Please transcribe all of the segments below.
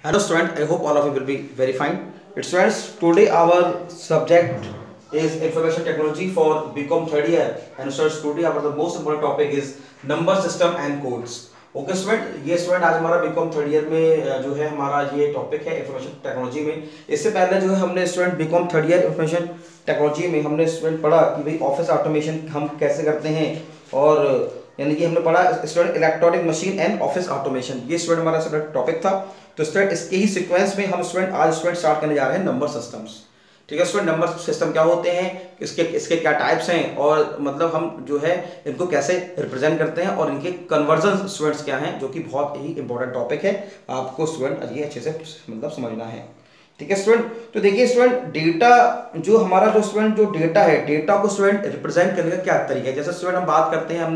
Hello student, I hope all of you will be very fine. Students, today our subject is information technology for BCom third year and students today our the most important topic is number system and codes. Okay student, ये student आज हमारा BCom third year में जो है हमारा ये topic है information technology में। इससे पहले जो है हमने student BCom third year information technology में हमने स्टूडेंट पढ़ा कि भाई ऑफिस ऑटोमेशन हम कैसे करते हैं, और यानी कि हमने पढ़ा student electronic machine and office automation. ये स्टूडेंट हमारा स्टूडेंट टॉपिक था। तो स्टूडेंट इसके ही सीक्वेंस में हम स्टूडेंट आज स्टूडेंट स्टार्ट करने जा रहे हैं नंबर सिस्टम्स। ठीक है स्टूडेंट, नंबर सिस्टम क्या होते हैं, इसके क्या टाइप्स हैं, और मतलब हम जो है इनको कैसे रिप्रेजेंट करते हैं, और इनके कन्वर्जन स्टूडेंट्स क्या हैं, जो कि बहुत ही इंपॉर्टेंट टॉपिक है, आपको स्टूडेंट ये अच्छे से मतलब समझना है। ठीक है स्टूडेंट, तो देखिए स्टूडेंट डेटा जो हमारा जो स्टूडेंट जो डेटा है, डेटा को स्टूडेंट रिप्रेजेंट करने का क्या तरीका है। जैसे स्टूडेंट हम बात करते हैं,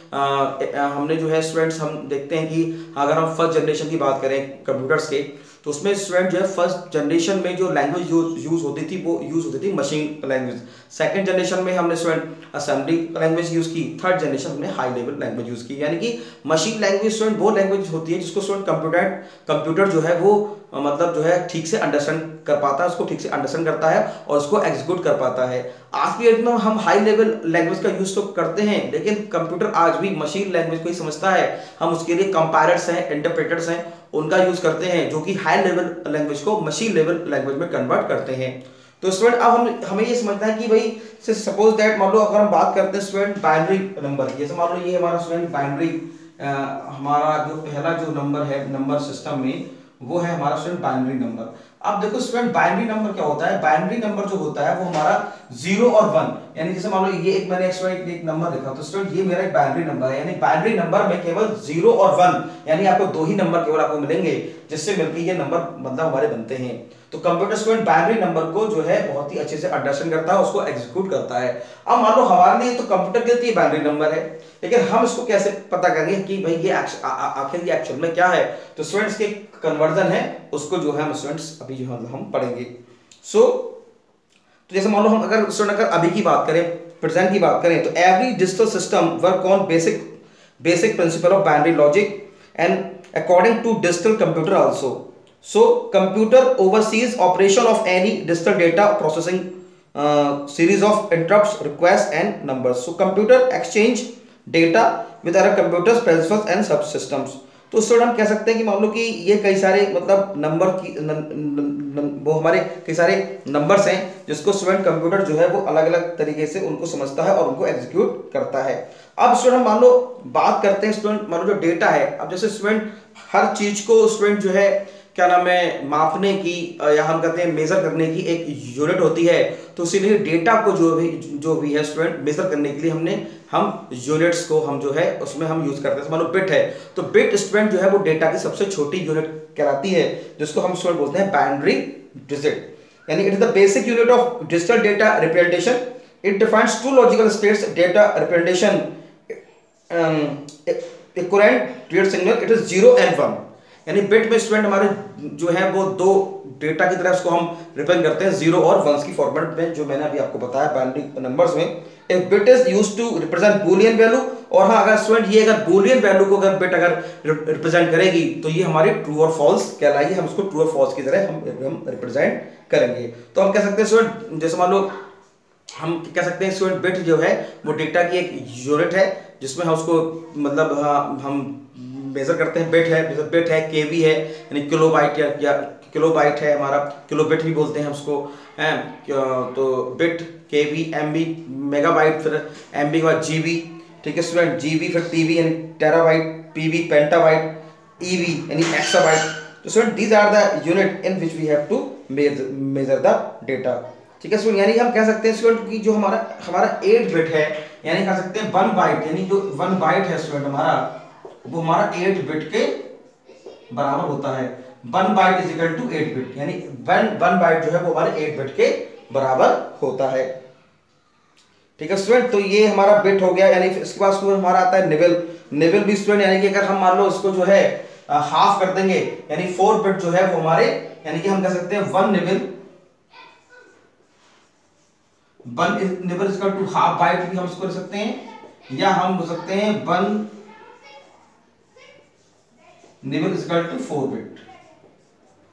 हमने जो है स्टूडेंट्स हम देखते हैं कि अगर हम फर्स्ट जनरेशन की बात करें कंप्यूटर्स के, तो उसमें स्टूडेंट जो है फर्स्ट जनरेशन में जो लैंग्वेज यूज होती थी वो यूज होती थी मशीन लैंग्वेज। सेकंड जनरेशन में हमने स्टूडेंट असेंबली लैंग्वेज यूज की। थर्ड जनरेशन हमने हाई लेवल लैंग्वेज यूज की। यानी कि मशीन लैंग्वेज स्टूडेंट वो लैंग्वेज होती है जिसको स्टूडेंट कंप्यूटर जो है वो मतलब जो है ठीक से अंडरस्टैंड कर पाता है, उसको ठीक से अंडरस्टैंड करता है और उसको एग्जीक्यूट कर पाता है। आज की डेट में हम हाई लेवल लैंग्वेज का यूज तो करते हैं, लेकिन कंप्यूटर आज भी मशीन लैंग्वेज को ही समझता है। हम उसके लिए कंपायरर्स हैं, इंटरप्रेटर्स हैं, उनका यूज करते हैं, जो कि हाई लेवल लैंग्वेज को मशीन लेवल लैंग्वेज में कन्वर्ट करते हैं। तो स्टूडेंट अब हमें ये समझना है कि भाई सपोज दैट मान लो अगर हम बात करते हैं स्टूडेंट बाइनरी नंबर की, जैसे मान लो ये हमारा स्टूडेंट बाइनरी हमारा जो पहला जो नंबर है नंबर सिस्टम में वो है हमारा स्टूडेंट बाइनरी नंबर। अब देखो स्टूडेंट बाइनरी नंबर क्या होता है, बाइनरी नंबर जो होता है वो हमारा 0 और 1, यानी जैसे मान लो ये एक मैंने एक नंबर लिखा, तो स्टूडेंट ये मेरा एक बाइनरी नंबर है, यानी बाइनरी नंबर में केवल 0 और 1 यानी आपको दो ही नंबर केवल आपको मिलेंगे, जिससे मिलकर ये नंबर मतलब हमारे बनते हैं। तो कंप्यूटर स्टूडेंट बाइनरी नंबर को जो है बहुत ही अच्छे से अंडरस्टैंड करता है, उसको एग्जीक्यूट करता है। अब मान लो हमारे लिए तो कंप्यूटर के लिए बाइनरी नंबर है, लेकिन हम इसको कैसे पता करेंगे कि भाई ये आखिर ये एक्चुअल में क्या है। तो स्टूडेंट्स के कन्वर्जन है उसको जो है हम स्टूडेंट्स अभी जो है हम पढ़ेंगे। तो जैसे मान लो हम अगर स्टूडेंट अगर अभी की बात करें, प्रेजेंट की बात करें, तो every digital system work on basic principle of binary logic and according to digital computer also. So computer oversees operation of any digital data processing series of interrupts, requests and numbers. So computer exchange data with other computers, principals and subsystems. तो student हम कह सकते हैं कि मान लो कि ये कई सारे मतलब नंबर की वो हमारे कई सारे नंबर्स हैं जिसको स्टूडेंट कंप्यूटर जो है वो अलग अलग तरीके से उनको समझता है और उनको एग्जीक्यूट करता है। अब स्टूडेंट मान लो बात करते हैं स्टूडेंट मान लो जो डेटा है, अब जैसे स्टूडेंट हर चीज को स्टूडेंट जो है क्या नाम है मापने की या हम कहते हैं मेजर करने की एक यूनिट होती है। तो इसीलिए डेटा को जो भी है स्टूडेंट मेजर करने के लिए हम यूनिट्स को हम जो है उसमें हम यूज करते हैं। मान लो बिट है, तो बिट स्टूडेंट जो है वो डेटा की सबसे छोटी यूनिट कहलाती है, जिसको हम स्टूडेंट बोलते हैं बाइनरी डिजिट, यानी it is the basic unit of digital data representation. It defines two logical states data representation equivalent real signal, it is 0 and 1। यानी बिट में स्टूडेंट हमारे जो है वो दो डेटा की तरह उसको हम रिप्रेजेंट करते हैं 0 और 1 की फॉर्मेट में, जो मैंने अभी आपको बताया बाइनरी नंबर्स में। If bit is used to represent Boolean value, और हाँ अगर स्टूडेंट ये अगर बूलियन वैल्यू को अगर बिट अगर रिप्रेजेंट करेगी तो ये हमारी ट्रू और फॉल्स कहलाएगी, हम उसको ट्रू और फॉल्स की तरह हम रिप्रेजेंट करेंगे। तो हम कह सकते हैं स्टूडेंट जैसे मान लो हम कह सकते हैं स्टूडेंट बिट जो है वो डेटा की एक यूनिट है जिसमें हम उसको मतलब हम मेजर करते हैं। बिट है केवी है यानी किलोबाइट या किलोबाइट है हमारा, किलोबिट भी बोलते हैं उसको हैं। तो बिट केवी एमबी मेगाबाइट, फिर एमबी के बाद जीबी। ठीक है स्टूडेंट, जीबी फिर टीबी यानी टेराबाइट, पीबी पेंटाबाइट, ईबी यानी एक्साबाइट। तो student these are the unit in which we have to measure the data. ठीक है स्टूडेंट, यानी हम कह सकते हैं स्टूडेंट कि जो हमारा 8 बिट है, यानी कह सकते हैं 1 बाइट, यानी जो 1 बाइट है स्टूडेंट हमारा वो हमारा 8 बिट के बराबर होता है। 1 byte is equal to 8 bit, यानी 1 बाइट जो है वो हमारे 8 बिट के बराबर होता है। ठीक है स्टूडेंट, तो ये हमारा बिट हो गया। यानी इसके बाद स्टूडेंट हमारा आता है निबल भी स्टूडेंट, यानी कि अगर हम मान लो इसको जो है हाफ कर देंगे, यानी 4 बिट जो है वो हमारे, यानी कि हम कह सकते हैं 1 nibble is equal to half byte भी हम इसको कर सकते हैं, या हम बोल सकते हैं 1 nibble is equal to 4 bit.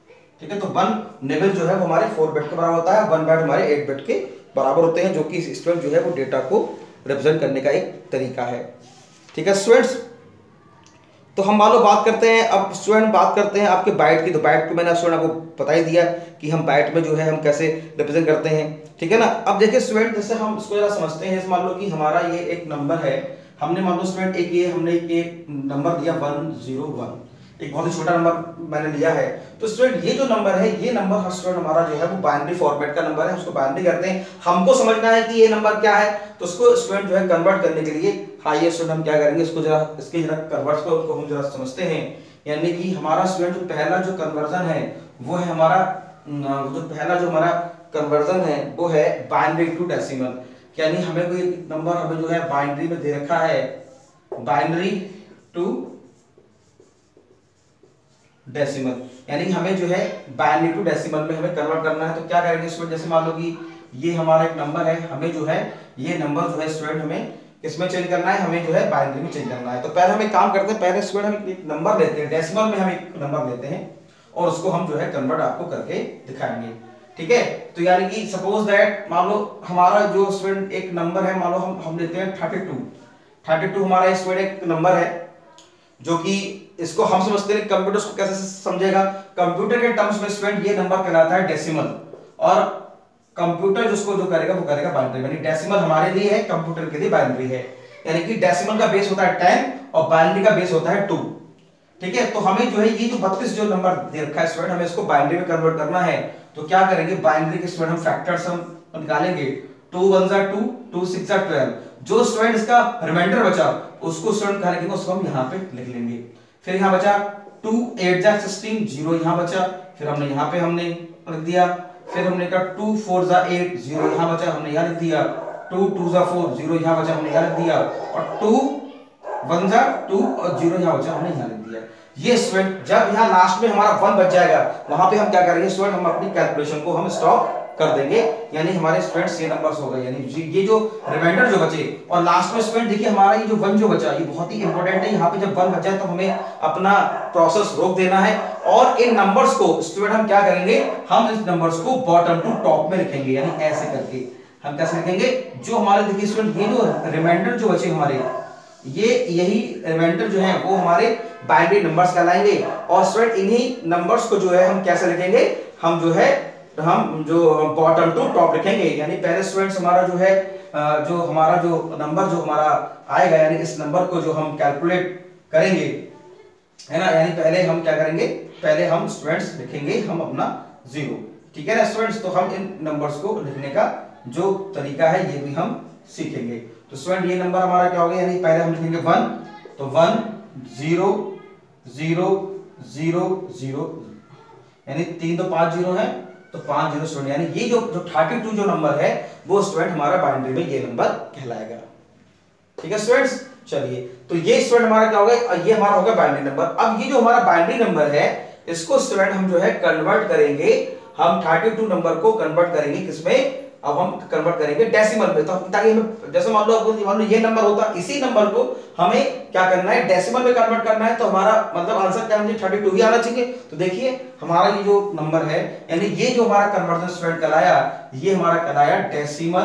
ठीक है। तो 1 निबल जो है वो हमारे 4 बिट के बराबर होता है, 1 बाइट हमारे 8 बिट के बराबर होते हैं, जो कि स्टूडेंट जो है वो डेटा को रिप्रेजेंट करने का एक तरीका है। ठीक है स्टूडेंट्स, तो हम मान लो बात करते हैं, अब स्टूडेंट बात करते हैं आपके बाइट की। तो बाइट को मैंने स्टूडेंट आपको बता ही दिया कि हम बाइट में जो है हम कैसे रिप्रेजेंट करते हैं, ठीक है ना। अब देखिए स्टूडेंट, जैसे हम इसको जरा समझते हैं। मान लो कि हमारा ये एक नंबर है, हमने मान लो स्टूडेंट एक ये हमने एक नंबर दिया 101, एक बहुत ही छोटा नंबर मैंने लिया है। तो स्टूडेंट ये जो नंबर है, ये नंबर स्टूडेंट हमारा जो है वो बाइनरी फॉर्मेट का नंबर है, उसको बाइनरी करते हैं। हमको समझना है कि ये नंबर क्या है, तो उसको स्टूडेंट जो है कन्वर्ट करने के लिए, हाँ ये स्टूडेंट हम क्या करेंगे, इसको जरा इसके जरा कन्वर्ट को हम जरा समझते हैं। यानी कि हमारा स्टूडेंट जो पहला जो कन्वर्जन है वो है हमारा, जो पहला जो हमारा कन्वर्जन है वो है बाइनरी टू डेसिमल। यानी हमें कोई नंबर हमें जो है बाइनरी में दे रखा है, बाइनरी टू डेसिमल, यानी हमें जो है बाइनरी टू डेसिमल में हमें कन्वर्ट करना है। तो क्या करेंगे स्टूडेंट, जैसे मान लो कि ये हमारा एक नंबर है, हमें जो है ये नंबर जो है स्टूडेंट हमें किसमें चेंज करना है, हमें जो है बाइनरी में चेंज करना है। तो पहले हम एक काम करते हैं, पहले स्टूडेंट हम एक नंबर लेते हैं, डेसिमल में हम एक नंबर लेते हैं और उसको हम जो है कन्वर्ट आपको करके दिखाएंगे, ठीक है। तो यानी कि सपोज दैट मान लो हमारा जो स्टूडेंट एक नंबर है, मान लो हम लेते हैं 32 हमारा स्टूडेंट एक नंबर है, जो कि इसको हम समझते हैं कंप्यूटर को कैसे समझेगा। कंप्यूटर के टर्म्स में स्टूडेंट ये नंबर कहलाता है डेसिमल, और कंप्यूटर जिसको जो करेगा वो करेगा बाइनरी। यानी डेसिमल हमारे लिए है, कंप्यूटर के लिए बाइनरी है। यानी कि डेसिमल का बेस होता है 10 और बाइनरी का बेस होता है 2, ठीक है। तो हमें जो है ये जो 32 जो नंबर दे रखा है स्टूडेंट, हमें इसको बाइनरी में कन्वर्ट करना है। तो क्या करेंगे, बाइनरी के स्टूडेंट हम फैक्टर्स हम निकालेंगे, 2 1 जा 2, 2 6 जा 12। जो स्टूडेंट इसका रिमाइंडर बचा उसको स्टूडेंट करेंगे, उसको हम यहाँ पे लिख लेंगे। फिर यहाँ बचा 2 8 जा 16, 0 यहाँ बचा, फिर हमने यहाँ पे हमने लिख दिया। फिर हमने कहा 2 4 जा 8, 0 यहाँ बचा, हमने यहाँ लिख दिया। 2 2 जा 4, 0 यहाँ बचा, हमने यहाँ लिख दिया। और 2 1 जा 2 और 0 यहाँ बचा, हमने यहाँ लिख दिया। ये स्टूडेंट जब यहाँ लास्ट में हमारा 1 बच जाएगा, वहां पे हम क्या करेंगे स्टूडेंट, हम अपनी कैलकुलेशन को हम स्टॉप कर देंगे। यानी हमारे स्टूडेंट्स ये नंबर्स हो गए, यानी ये जो रिमाइंडर जो बचे। और लास्ट में स्टूडेंट देखिए हमारा ये जो 1 जो बचा, ये बहुत ही इंपॉर्टेंट है। यहाँ पे जब 1 बचा है तो हमें अपना प्रोसेस रोक देना है, और इन नंबर्स को स्टूडेंट हम क्या करेंगे, हम इस नंबर्स को बॉटम टू टॉप में लिखेंगे। यानी ऐसे करके हम कैसे लिखेंगे, जो हमारे देखिए स्टूडेंट ये जो रिमाइंडर जो बचे हमारे, ये यही रिमाइंडर जो है वो हमारे बाइनरी नंबर्स कहलाएंगे। और स्टूडेंट इन्हीं नंबर्स को जो है हम कैसे लिखेंगे, हम जो बॉटम टू टॉप लिखेंगे। यानी पहले स्टूडेंट्स हमारा जो है जो हमारा जो नंबर जो हमारा आएगा, यानी इस नंबर को जो हम कैलकुलेट करेंगे, है ना। यानी पहले हम क्या करेंगे, पहले हम स्टूडेंट्स लिखेंगे हम अपना 0, ठीक है ना स्टूडेंट्स। तो हम इन नंबर्स को लिखने का जो तरीका है ये भी हम सीखेंगे। तो स्टूडेंट ये नंबर हमारा क्या होगा, यानी पहले हम लिखेंगे 1, तो 1 0 0 0 0, यानी 3 तो 5 0 है, तो 5 0 स्टूडेंट। यानी ये जो 32 जो नंबर है वो स्टूडेंट हमारा बाइनरी में ये नंबर कहलाएगा, ठीक है स्टूडेंट्स। चलिए, तो ये स्टूडेंट हमारा क्या होगा, ये हमारा होगा बाइनरी नंबर। अब ये जो हमारा बाइनरी नंबर है इसको स्टूडेंट हम जो है कन्वर्ट करेंगे, हम 32 नंबर को कन्वर्ट करेंगे किसमें, अब हम कन्वर्ट करेंगे डेसिमल में। तो ताकि हमें जैसे मान लो ये नंबर होता, इसी नंबर को हमें क्या करना है, डेसिमल में कन्वर्ट करना है। तो हमारा मतलब आंसर क्या मुझे 32 ही आना चाहिए। तो देखिए हमारा ये जो नंबर है, यानी ये जो हमारा कन्वर्जन स्टूडेंट कहलाया, ये हमारा कहलाया डेसिमल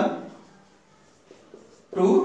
टू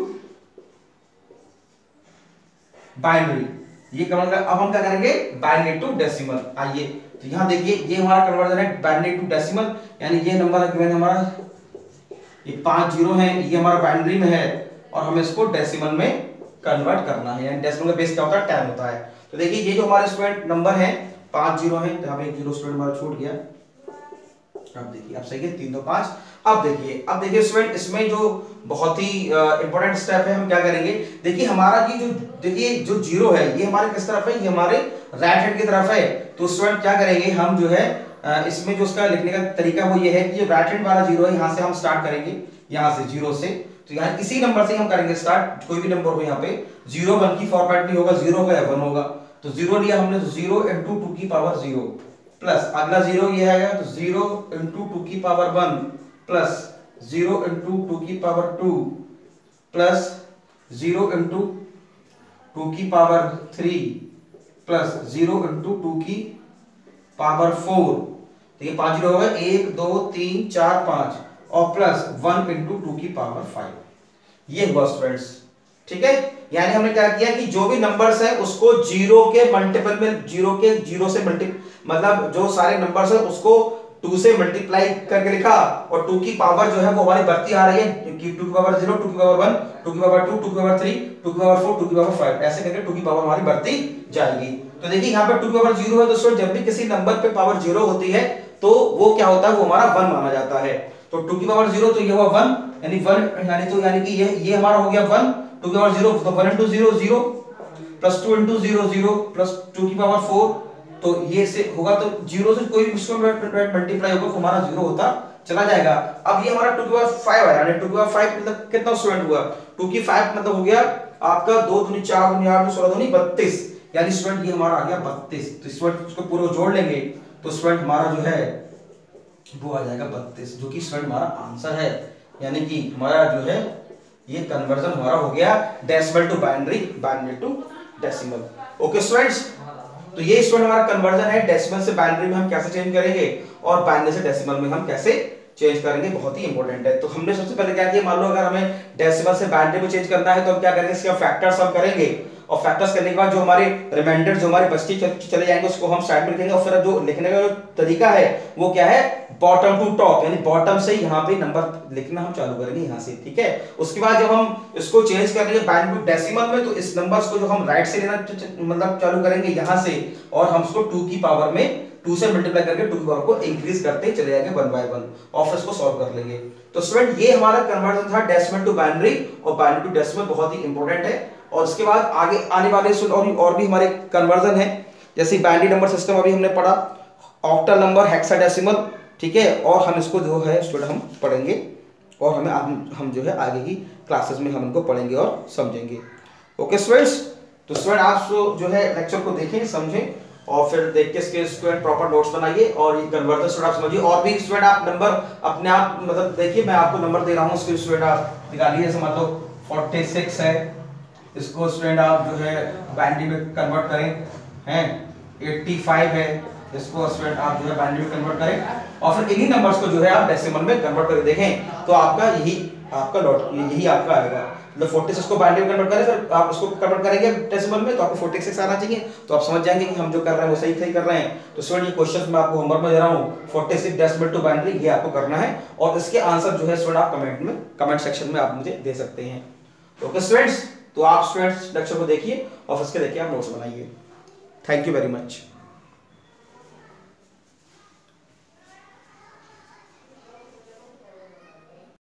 बाइनरी। ये कन्वर्ट, अब हम क्या करेंगे, बाइनरी टू डेसिमल। आइए तो यहां देखिए ये हमारा कन्वर्जन है बाइनरी टू डेसिमल। यानी ये नंबर है हमारा, ये 5 0 है, ये हमारा बाइनरी में है, और हमें इसको डेसिमल में कन्वर्ट करना है। यानी डेसिमल का बेस क्या होता है, 10 होता है। तो देखिए ये जो हमारे स्टूडेंट नंबर है 5 0 है, यहाँ पे एक 0 स्टूडेंट हमारा छूट गया। अब देखिए, अब सही है, 3 2 5। अब देखिए स्टूडेंट, इसमें जो बहुत ही इंपॉर्टेंट स्टेप है, हम क्या करेंगे, देखिए हमारा ये जो देखिए जो 0 है ये हमारे किस तरफ है, ये हमारे राइट हैंड की तरफ है। तो स्टूडेंट क्या करेंगे, हम जो है इसमें जो उसका लिखने का तरीका वो ये है कि जो राइट हैंड वाला 0 है, यहाँ से हम स्टार्ट करेंगे, यहाँ से 0 से। तो यहाँ इसी नंबर से हम करेंगे स्टार्ट, कोई भी नंबर हो यहाँ पे, 0 1 की फॉर्मेट नहीं होगा, 0 होगा या 1 होगा। तो 0 लिया हमने, तो 0 into 2 की पावर 0 प्लस अगला 0 ये आएगा, तो 0 into 2 की पावर 1 प्लस 0 into 2 की पावर 2 प्लस 0 into 2 की पावर 3 प्लस 0 into 2 की पावर 4 देखिए 5 जीरो होगा 1 2 3 4 5 और प्लस 1 इंटू 2 की पावर 5, ये हुआ स्टूडेंट्स। ठीक है, यानी हमने क्या किया कि जो भी नंबर्स है उसको जीरो के मल्टीपल में, जीरो से मतलब जो सारे नंबर्स है उसको 2 से मल्टीप्लाई करके लिखा, और 2 की पावर जो है वो हमारी बढ़ती आ रही है कि 2 की पावर 0, 2 की पावर 1, 2 की पावर 2, 2 की पावर 3, 2 की पावर 4, 2 की पावर 5, ऐसे करके 2 की पावर हमारी बढ़ती जाएगी। तो देखिए यहाँ पे 2 की पावर 0 है दोस्तों, जब भी किसी नंबर पे पावर 0 होती है तो वो क्या होता है, वो हमारा 1 माना जाता है। तो 2 की पावर 0 तो ये हुआ 1, यानी 1 यानी कि ये हमारा हो गया 1, 2 की पावर 0 तो 1 into 0 0 प्लस 2 into 0 0 प्लस 2 की पावर 4, तो ये से होगा, तो 0 से कोई भी मल्टीप्लाई होगा तो हमारा 0 होता चला जाएगा। अब ये हमारा 2 की पावर 5 आया, यानी 2 की पावर 5 मतलब कितना स्टूडेंट हुआ, 2 की 5 मतलब हो गया आपका 2 दूनी 4 दूनी 8 16 दूनी 32, यानी स्टूडेंट ये हमारा आ गया 32। तो स्टूडेंट इसको पूरा जोड़ लेंगे तो स्टूडेंट हमारा जो है वो आ जाएगा 32, जो कि स्टूडेंट हमारा आंसर है। यानी कि हमारा जो है ये कन्वर्जन हमारा हो गया decimal to binary, binary to decimal. Okay students, तो ये स्टूडेंट हमारा कन्वर्जन है, डेसिमल से बाइनरी में हम कैसे चेंज करेंगे और बाइनरी से डेसिमल में हम कैसे चेंज करेंगे, बहुत ही इंपॉर्टेंट है। तो हमने सबसे पहले क्या किया, मान लो अगर हमें डेसिमल से बाइनरी में चेंज करना है तो हम क्या करेंगे, इसके फैक्टर्स हम करेंगे, और फैक्टर्स करने के बाद जो हमारे रिमाइंडर जो हमारे बचती चले जाएंगे उसको हम साइड में लिखेंगे, और फिर जो लिखने का जो तरीका है वो क्या है, बॉटम टू टॉप, यानी बॉटम से यहाँ पे नंबर लिखना हम चालू करेंगे यहाँ से। ठीक है, उसके बाद जब हम इसको चेंज करेंगे बाइनरी टू डेसिमल में, तो इस नंबर्स को जो हम राइट से लेना मतलब चालू करेंगे यहाँ से, और हम इसको 2 की पावर में 2 से मल्टीप्लाई करके 2 की पावर को इंक्रीज करते चले जाएंगे 1 बाय 1, और फिर इसको सॉल्व कर लेंगे। तो स्टूडेंट ये हमारा कन्वर्जन था डेसिमल टू बाइनरी, और बाइनरी टू डेसिमल बहुत ही इंपॉर्टेंट है। और उसके बाद आगे आने वाले और भी हमारे कन्वर्जन है, जैसे बाइनरी नंबर सिस्टम अभी हमने पढ़ा, ऑक्टल नंबर, हेक्साडेसिमल, ठीक है, और हम इसको जो है स्टूडेंट हम पढ़ेंगे, और हम जो है आगे की क्लासेस में हम इनको पढ़ेंगे और समझेंगे। ओके स्टूडेंट्स, तो स्टूडेंट आप जो है लेक्चर को देखें, समझें, और फिर देख के इसके स्टूडेंट प्रॉपर नोट्स बनाइए, और ये कन्वर्जन स्टूडेंट आप समझिए, और भी स्टूडेंट आप नंबर अपने आप मतलब देखिए, मैं आपको नंबर दे रहा हूँ, उसके स्टूडेंट आप निकालिए। जैसे मान लो 46 है, इसको स्टूडेंट आप जो है बाइनरी में कन्वर्ट करें, हैं 85 है, इसको स्टूडेंट आप जो है बाइनरी में कन्वर्ट करें, और फिर इन्हीं नंबर्स को जो है आप डेसिमल में कन्वर्ट करके देखें, तो आपका यही आपका आएगा। मतलब 46 को बाइनरी में कन्वर्ट करें, फिर आप उसको कन्वर्ट करेंगे डेसिमल में, तो आपको 46 आना चाहिए, तो आप समझ जाएंगे कि हम जो कर रहे हैं वो सही कर रहे हैं। तो स्टूडेंट ये क्वेश्चन मैं आपको होमवर्क में दे रहा हूँ, 46 डेसिमल टू बाइनरी, ये आपको करना है, और इसके आंसर जो है स्टूडेंट आप कमेंट सेक्शन में आप मुझे दे सकते हैं। ओके स्टूडेंट्स, तो आप स्टूडेंट्स लेक्चर को देखिए और फिर उसके देखिए आप नोट्स बनाइए। Thank you very much.